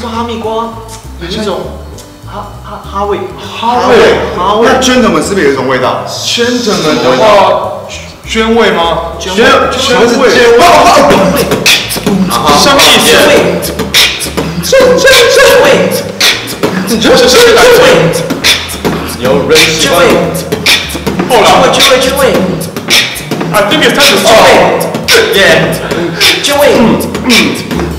说哈密瓜有一种哈味， 那 gentleman 是不是有一种味道 ？gentleman 的话，娟味吗？ 什么是尖味？ 什么意思？ 真味， 这是什么感觉？ 有人喜欢。 后来， 真味。 I think it's time to start. Yeah. 真味。